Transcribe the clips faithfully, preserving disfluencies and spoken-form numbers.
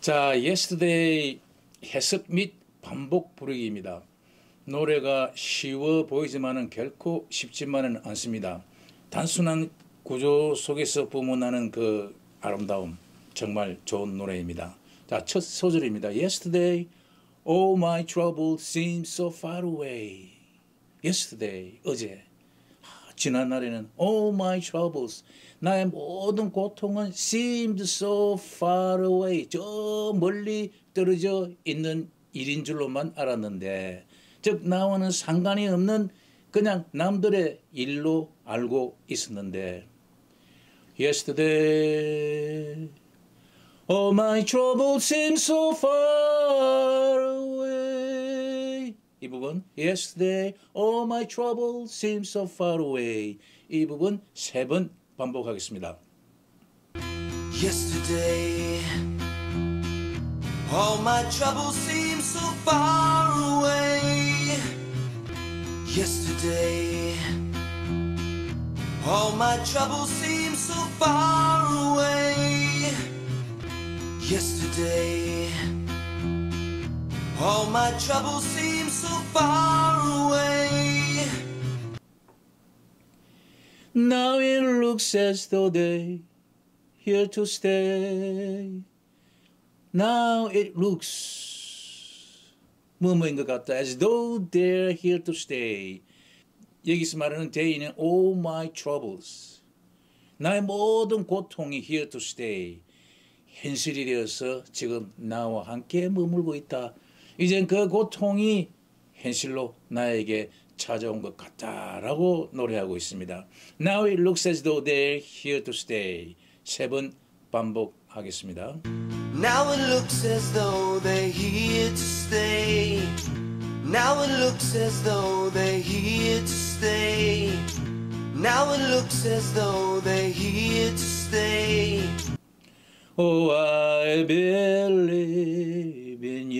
자, Yesterday 해석 및 반복 부르기입니다. 노래가 쉬워 보이지만은 결코 쉽지만은 않습니다. 단순한 구조 속에서 뿜어나는 그 아름다움, 정말 좋은 노래입니다. 자, 첫 소절입니다. Yesterday, all my troubles seem so far away. Yesterday, 어제. 지난 날에는 all my troubles, 나의 모든 고통은 seemed so far away, 저 멀리 떨어져 있는 일인 줄로만 알았는데, 즉 나와는 상관이 없는 그냥 남들의 일로 알고 있었는데, Yesterday, all my troubles seem so far away. 이 부분 Yesterday, all my troubles seem so far away. 이 부분 세 번 반복하겠습니다. Yesterday, all my troubles seem so far away. Yesterday, all my troubles seem so far away. Yesterday, all my troubles seem so far away. Now it looks as though they're here to stay. Now it looks 뭐뭐인 것 같다. As though they're here to stay. 여기서 말하는 they는 all my troubles. 나의 모든 고통이 here to stay. 현실이 되어서 지금 나와 함께 머물고 있다. 이젠 그 고통이 현실로 나에게 찾아온 것 같다라고 노래하고 있습니다. Now it looks as though they're here to stay. 세 번 반복하겠습니다. Now it looks as though they're here to stay. Now it looks as though they're here to stay. Now it looks as though they're here to stay. Oh, I believe in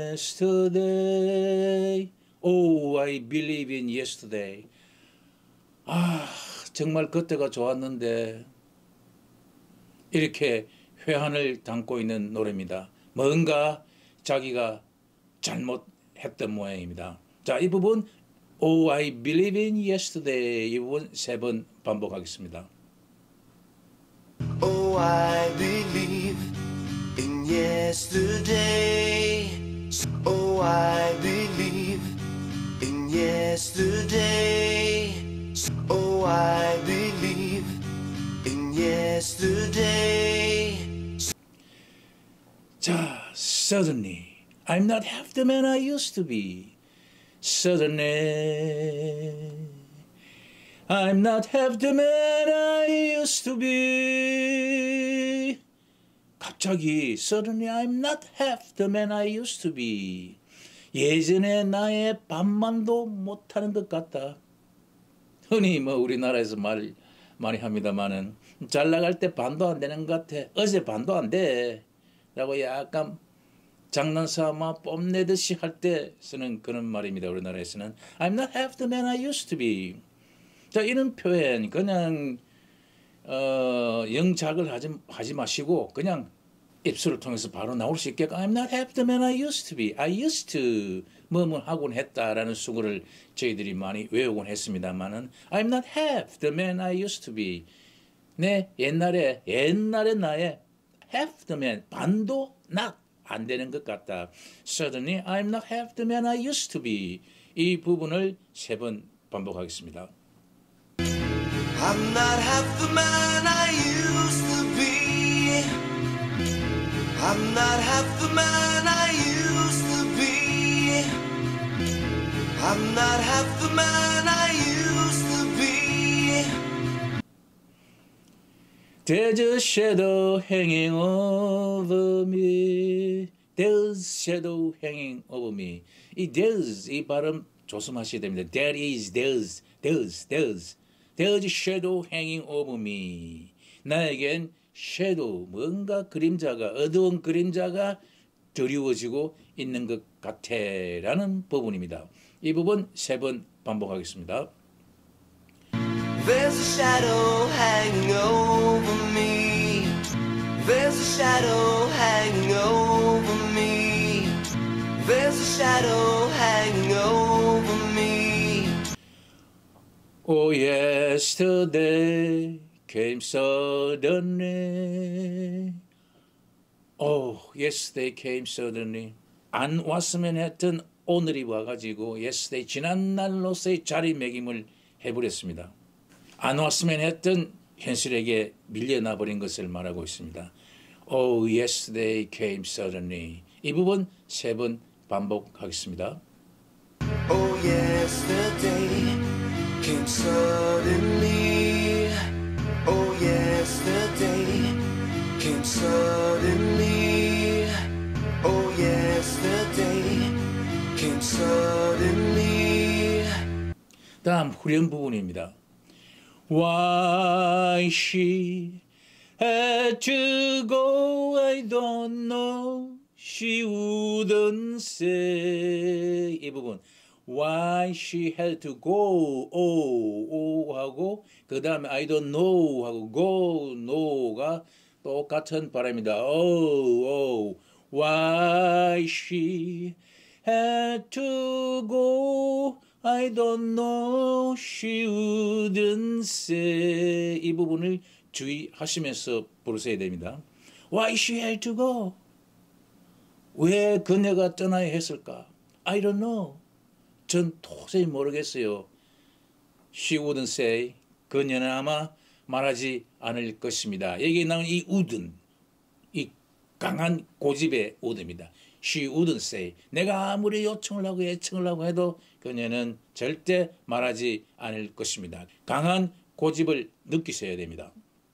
yesterday. Oh, I believe in yesterday. 아, 정말 그때가 좋았는데. 이렇게 회한을 담고 있는 노래입니다. 뭔가 자기가 잘못했던 모양입니다. 자, 이 부분 Oh, I believe in yesterday. 이 부분 세 번 반복하겠습니다. Oh, I believe in yesterday. Oh, I believe in yesterday. Oh, I believe in yesterday. 자, suddenly I'm not half the man I used to be. Suddenly I'm not half the man I used to be. 갑자기 suddenly I'm not half the man I used to be. 예전에 나의 반만도 못하는 것 같다. 흔히 뭐 우리나라에서 말 많이 합니다만은 잘 나갈 때 반도 안 되는 것 같아. 어제 반도 안 돼. 라고 약간 장난삼아 뽐내듯이 할 때 쓰는 그런 말입니다. 우리나라에서는 I'm not half the man I used to be. 자, 이런 표현 그냥 어, 영작을 하지, 하지 마시고 그냥 입술을 통해서 바로 나올 수 있게끔 I'm not half the man I used to be. I used to 뭐뭐 하곤 했다라는 수구를 저희들이 많이 외우곤 했습니다만은 I'm not half the man I used to be. 내 옛날에 옛날에 나의 half the man 반도 not 안 되는 것 같다. Suddenly I'm not half the man I used to be. 이 부분을 세 번 반복하겠습니다. I'm not half the man I used to be. I'm not half the man I used to be. I'm not half the man I used to be. There's a shadow hanging over me. There's shadow hanging over me. 이 there's 이 발음 조심하셔야 됩니다. There is, there's, there's, there's. There's a shadow hanging over me. 나에겐 shadow, 뭔가 그림자가, 어두운 그림자가 드리워지고 있는 것 같아 라는 부분입니다. 이 부분 세 번 반복하겠습니다. There's a shadow hanging over me. There's a shadow hanging over was a shadow hanging over me. Oh, yesterday came suddenly. Oh, yesterday came suddenly. 안 왔으면 했던 오늘이 와가지고 yesterday 지난날로서의 자리매김을 해버렸습니다. 안 왔으면 했던 현실에게 밀려나버린 것을 말하고 있습니다. Oh, yesterday came suddenly. 이 부분 세 번 반복하겠습니다. Oh, yesterday came suddenly. Oh, yesterday came suddenly. Oh, yesterday came suddenly. 다음 후렴 부분입니다. Why she had to go, I don't know. She wouldn't say. 이 부분. Why she had to go, oh, oh 하고 그 다음에 I don't know 하고 go, no가 똑같은 발음입니다. Oh, oh. Why she had to go, I don't know, she wouldn't say. 이 부분을 주의하시면서 부르셔야 됩니다. Why she had to go? 왜 그녀가 떠나야 했을까? I don't know. 전 도저히 모르겠어요. She wouldn't say. 그녀는 아마 말하지 않을 것입니다. 여기에 나온 이 wouldn't, 이 강한 고집의 would입니다. She wouldn't say. 내가 아무리 요청을 하고 애청을 하고 해도 그녀는 절대 말하지 않을 것입니다. 강한 고집을 느끼셔야 됩니다.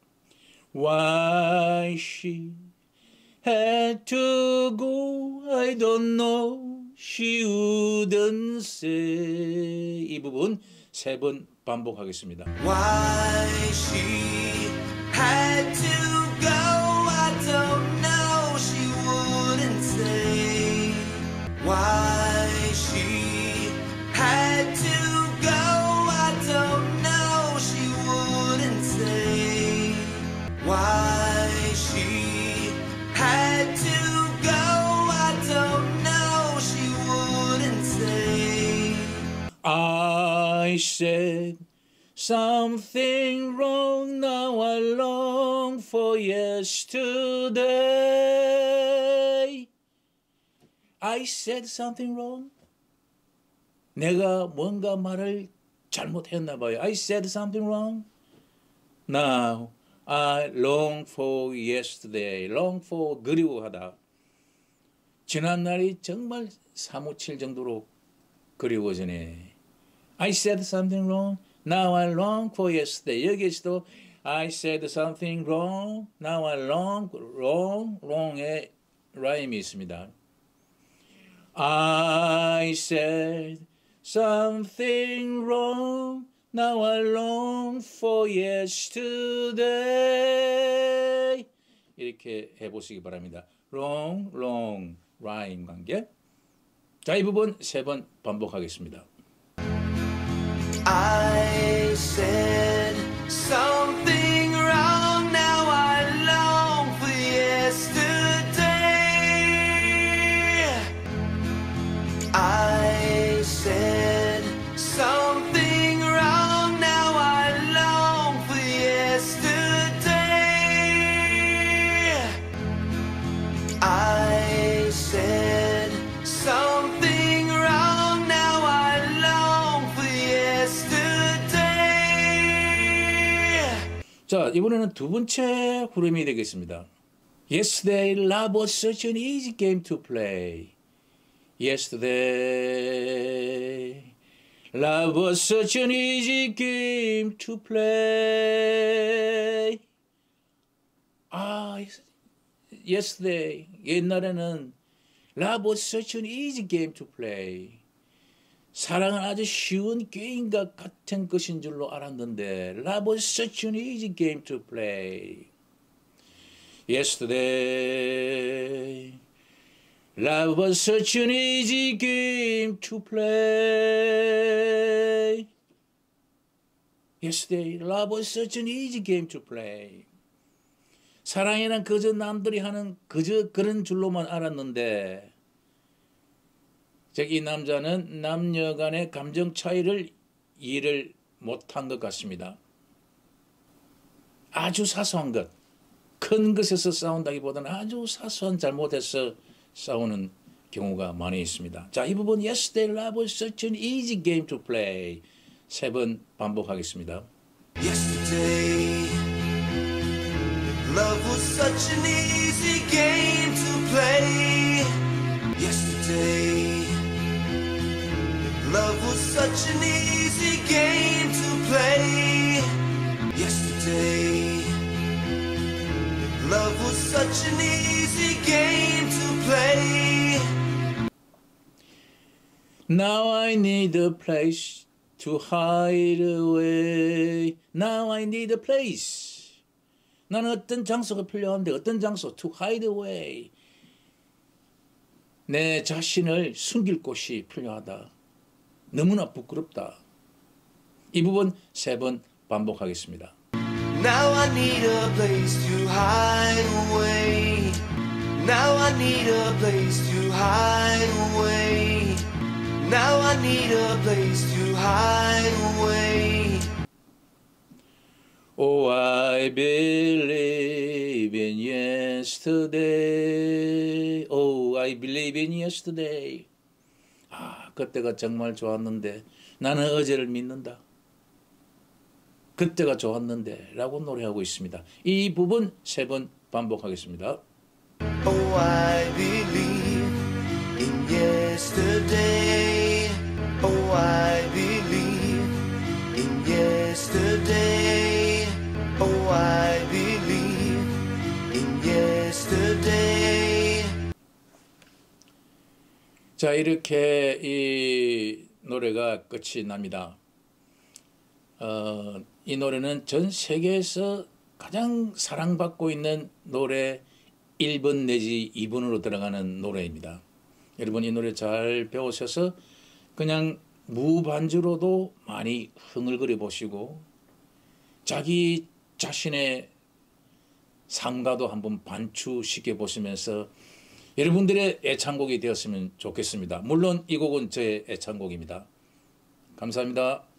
Why she had to go, I don't know. She wouldn't say. 이 부분 세 번 반복하겠습니다. Why she had to go, I don't know, she wouldn't say. Why she had to go, I don't know, she wouldn't say. Why she had to go, I don't know, she wouldn't say. I said something wrong, now I long for yesterday. I said something wrong. 내가 뭔가 말을 잘못했나 봐요. I said something wrong. Now I long for yesterday. long for 그리워하다. 지난날이 정말 사무칠 정도로 그리워지네. I said something wrong. Now I long for yesterday. 여기에서도 I said something wrong. Now I long, wrong, wrong의 라임이 있습니다. I said something wrong. Now I long for yesterday. 이렇게 해보시기 바랍니다. wrong, wrong, rhyme 관계. 자, 이 부분 세 번 반복하겠습니다. I said something wrong, now I long for yesterday. I said something wrong, now I long for yesterday. I said something wrong, now I long for yesterday. 자, 이번에는 두 번째 후렴이 되겠습니다. Yesterday, love was such an easy game to play. Yesterday, love was such an easy game to play. 아, yesterday, 옛날에는 love was such an easy game to play. 사랑은 아주 쉬운 게임과 같은 것인 줄로 알았는데 Love was such an easy game to play. Yesterday Love was such an easy game to play. Yesterday Love was such an easy game to play. 사랑이란 그저 남들이 하는 그저 그런 줄로만 알았는데 즉 이 남자는 남녀 간의 감정 차이를 이해를 못한 것 같습니다. 아주 사소한 것, 큰 것에서 싸운다기보다는 아주 사소한 잘못에서 싸우는 경우가 많이 있습니다. 자, 이 부분 Yesterday love was such an easy game to play. 세 번 반복하겠습니다. Yesterday, love was such an easy game to play. Yesterday, love was such an easy game to play. Yesterday, love was such an easy game to play. Now I need a place to hide away. Now I need a place. 나는 어떤 장소가 필요한데 어떤 장소? To hide away. 내 자신을 숨길 곳이 필요하다. 너무나 부끄럽다. 이 부분 세 번 반복하겠습니다. Now I need a place to hide away. Now I need a place to hide away. Now I need a place to hide away. Oh, I believe in yesterday. Oh, I believe in yesterday. 아, 그때가 정말 좋았는데 나는 어제를 믿는다. 그때가 좋았는데 라고 노래하고 있습니다. 이 부분 세 번 반복하겠습니다. Oh, I believe in yesterday. Oh, I believe in yesterday. Oh, I believe in yesterday. 자, 이렇게 이 노래가 끝이 납니다. 어, 이 노래는 전 세계에서 가장 사랑받고 있는 노래 일 번 내지 이 번으로 들어가는 노래입니다. 여러분 이 노래 잘 배우셔서 그냥 무반주로도 많이 흥얼거려 보시고 자기 자신의 삶과도 한번 반추시켜 보시면서 여러분들의 애창곡이 되었으면 좋겠습니다. 물론 이 곡은 제 애창곡입니다. 감사합니다.